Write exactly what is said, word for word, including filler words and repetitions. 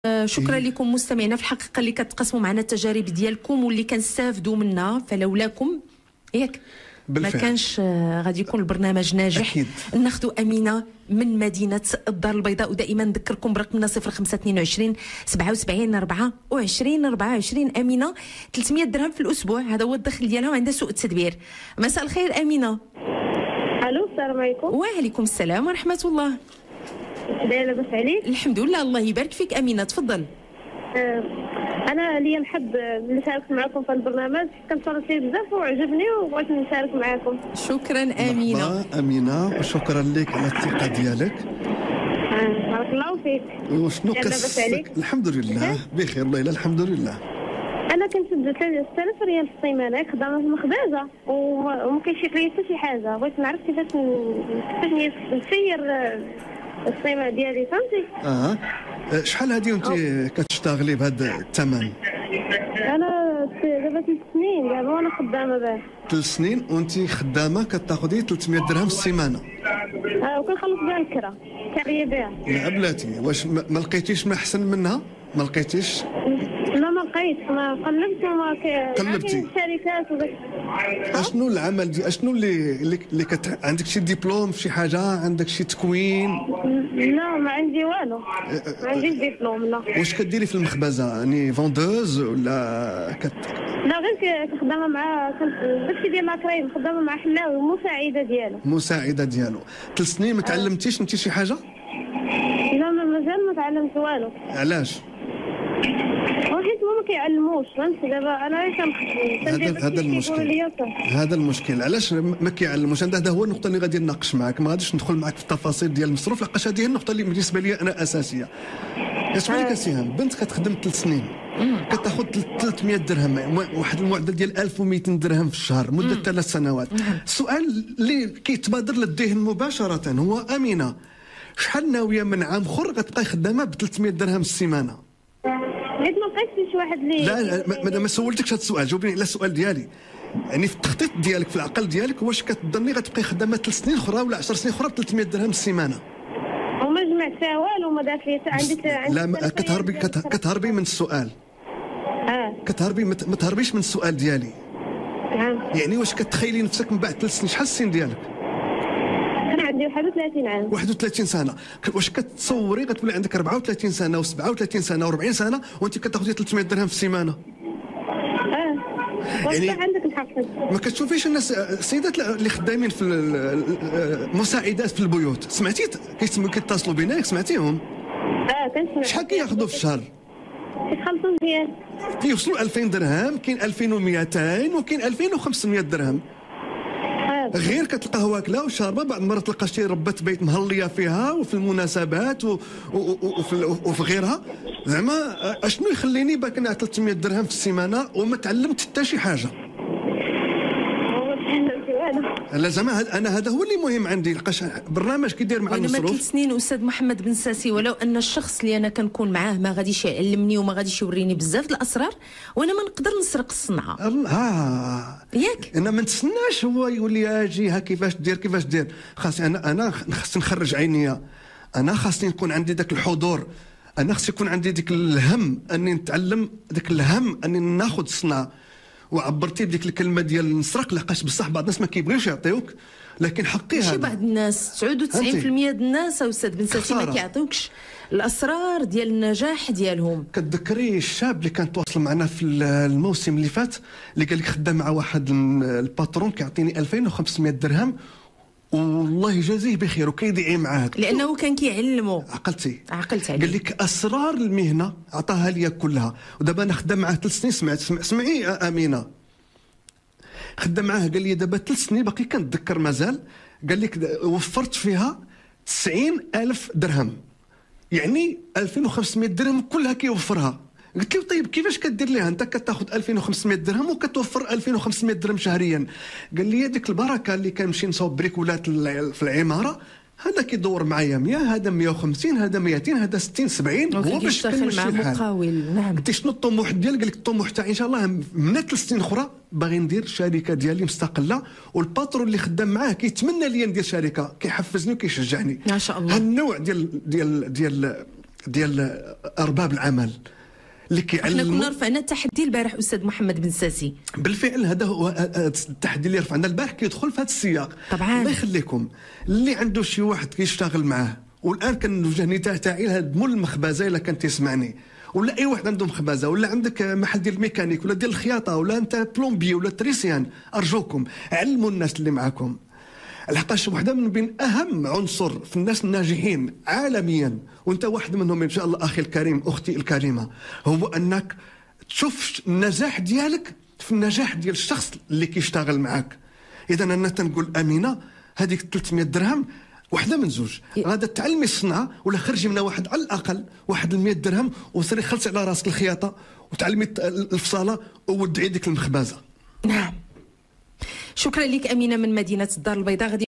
شكرا لكم مستمعينا، في الحقيقه اللي كتقسموا معنا التجارب ديالكم واللي كنستافدوا منها، فلولاكم ياك ما كانش غادي يكون البرنامج ناجح. أكيد. ناخذوا امينه من مدينه الدار البيضاء، ودائما نذكركم برقمنا صفر خمسة اثنين وعشرين سبعة وسبعين أربعة وعشرين أربعة وعشرين. امينه ثلاثمية درهم في الاسبوع، هذا هو الدخل ديالها وعندها سوء التدبير. مساء الخير امينه. الو السلام عليكم. وعليكم السلام ورحمه الله. دايره لاباس عليك؟ الحمد لله، الله يبارك فيك امينه، تفضل. آه انا ليا الحظ اللي شاركت معكم في البرنامج، كنتفرج فيه بزاف وعجبني وبغيت نشارك معكم. شكرا امينه. مرحبا امينه، وشكرا لك على الثقه ديالك. آه بارك الله فيك. وشنو كس الحمد لله بخير والله، لا الحمد لله. انا كنشد ثلاثة آلاف ريال في السيمانه، خدامه في المخبزه وما كيشيك لي حتى شي حاجه، بغيت نعرف كيفاش كيفاش نسير السيمانه ديالي، فهمتي؟ اه شحال هادي وانت كتشتغلي بهذا الثمن؟ انا دابا ثلاث سنين دابا وانا خدامه به. ثلاث سنين وانت خدامه كتاخذي ثلاثمية درهم في السيمانه؟ اه وكنخلص بها الكرا كاريه بها. لا بلاتي، واش ما لقيتيش ما احسن منها؟ ما لقيتيش؟ لا ما لقيت، ما قلبت وما ك... قلبتي الشركات وداك. اشنو العمل دي اشنو اللي اللي, اللي كت... عندك شي ديبلوم في شي حاجه، عندك شي تكوين؟ لا ما عندي والو، ما عنديش ديبلوم. لا. واش كديري في المخبزه؟ يعني فوندوز ولا كت... لا غير كخدامه مع داكشي ديال لاكريم، خدامه مع حلاوي مساعده ديالو. مساعده ديالو. ثلاث سنين ما تعلمتيش انت شي حاجه؟ لا مازال ما تعلمت والو. علاش؟ وحيت ما كيعلموش، فهمتي؟ دابا انا عايشه هذا هذا المشكل، هذا المشكل. علاش ما كيعلموش؟ هذا هو النقطه اللي غادي نناقش معك، ما غاديش ندخل معك في التفاصيل ديال المصروف، لقاش هذه النقطه اللي بالنسبه لي انا اساسيه. اسمعي لك اسيهان، بنت كتخدم ثلاث سنين كتاخذ ثلاثمية درهم، واحد المعدل ديال ألف ومئتين درهم في الشهر مده ثلاث سنوات. السؤال اللي كيتبادر للذهن مباشره هو امينه، شحال ناويه من عام اخر غتبقاي خدامه ب ثلاثمية درهم في السيمانه؟ حيت ما لقيتش شي واحد اللي لا ما, ما سولتكش هذا السؤال، جاوبيني على السؤال ديالي. يعني في التخطيط ديالك في العقل ديالك واش كتظني غتبقاي خدامه ثلاث سنين اخرى ولا عشر سنين اخرى ب ثلاثمية درهم في السيمانه؟ وما جمعت فيها والو، ما دارت لي عندك عندك لا كتهربي كتهربي من السؤال. اه كتهربي ما تهربيش من السؤال ديالي. اه يعني واش كتخيلي نفسك من بعد ثلاث سنين شحال السن ديالك؟ انا عندي واحد وثلاثين عام. واحد وثلاثين سنه، واش كتصوري غتولي عندك أربعة وثلاثين سنه وسبعة وثلاثين سنه وأربعين سنه وانت كتاخذي ثلاثمية درهم في السيمانه؟ اه يعني عندك الحق. ما كتشوفيش الناس السيدات اللي خدامين في المساعدات في البيوت، سمعتي كيتسموا كيتصلوا بينا، سمعتيهم؟ اه كنسمع. شحال كياخذوا في الشهر؟ كيخلصوا مزيان، كيوصلوا ألفين درهم، كاين ألفين ومئتين وكاين ألفين وخمسمية درهم. غير كتلقاه واكله وشاربه، بعض المرات تلقى شي ربة بيت مهليه فيها وفي المناسبات و... و... وفي... وفي غيرها. زعما اشنو يخليني باك انا ثلاثمية درهم في السيمانه وما تعلمت حتى شي حاجه؟ لا زعما انا هذا هو اللي مهم عندي، لقاش برنامج كيدير مع المصروف. انا ثلاث سنين استاذ محمد بن ساسي، ولو ان الشخص اللي انا كنكون معاه ما غاديش يعلمني وما غاديش يوريني بزاف الاسرار، وانا ما نقدر نسرق الصنعه. اه ياك انا ما نتسناش هو يولي اجي ها كيفاش دير كيفاش دير. خاصني انا انا خاصني نخرج عينيا، انا خاصني يكون عندي ذاك الحضور، انا خاص يكون عندي ديك الهم اني نتعلم، ذاك الهم اني ناخذ الصنعه. وعبرتي بديك الكلمه ديال نسرق، لقاش بصح بعض الناس ما كيبغيوش يعطيوك، لكن حقي هذا. شي بعض الناس تسعة وتسعين بالمئة ديال الناس استاذ بن ساسي ما كيعطيوكش الاسرار ديال النجاح ديالهم. كتذكري الشاب اللي كان تواصل معنا في الموسم اللي فات، اللي قال لك خدام مع واحد الباترون كيعطيني ألفين وخمسمية درهم والله يجازيه بخير وكيدعي معاه لانه كان كيعلمه. عقلتي عقلت عليه. قال لك اسرار المهنه عطاها لي كلها، ودابا انا خدام معاه ثلاث سنين. سمعت سمعي يا امينه، خدام معاه قال لي دابا ثلاث سنين باقي كنتذكر مازال، قال لك وفرت فيها تسعين ألف درهم، يعني ألفين وخمسمية درهم كلها كيوفرها. قلت له طيب كيفاش كدير ليها انت كتاخذ ألفين وخمسمية درهم وكتوفر ألفين وخمسمية درهم شهريا؟ قال لي هذيك البركه اللي كنمشي نصاوب بريكولات في العماره، هذا كيدور معايا مية، هذا مية وخمسين، هذا مئتين، هذا ستين سبعين، هو باش كنمشي مع مقاول. نعم. قلت شنو الطموح ديالك؟ قال لك الطموح تاعي ان شاء الله من ثلاث سنين اخرى باغي ندير شركه ديالي مستقله، والباترون اللي خدام معاه كيتمنى لي ندير شركه، كيحفزني وكيشجعني. ما شاء الله. هالنوع ديال ديال ديال ديال ارباب العمل اللي كيعلموا. احنا كنا رفعنا التحدي البارح استاذ محمد بن ساسي. بالفعل هذا هو التحدي اللي رفعنا البارح، كيدخل في هذا السياق. طبعا الله يخليكم اللي عنده شي واحد كيشتغل معاه، والان كنوجه نداء تاعي لهذا مول المخبزه الا كان تسمعني، ولا اي واحد عنده مخبزه، ولا عندك محل ديال الميكانيك، ولا ديال الخياطه، ولا انت بلومبي ولا تريسيان، ارجوكم علموا الناس اللي معكم. لحقاش واحده من بين اهم عنصر في الناس الناجحين عالميا، وانت واحد منهم ان شاء الله اخي الكريم اختي الكريمه، هو انك تشوف النجاح ديالك في النجاح ديال الشخص اللي كيشتغل معك. اذا انا تنقول امينه هذيك ثلاثمية درهم واحده من زوج، غادا تعلمي الصنعه ولا خرجي منها واحد على الاقل واحد مية درهم، وسيري خلصي على راسك الخياطه وتعلمي الفصاله وودعي ديك المخبزه. نعم. شكرا لك امينه من مدينه الدار البيضاء.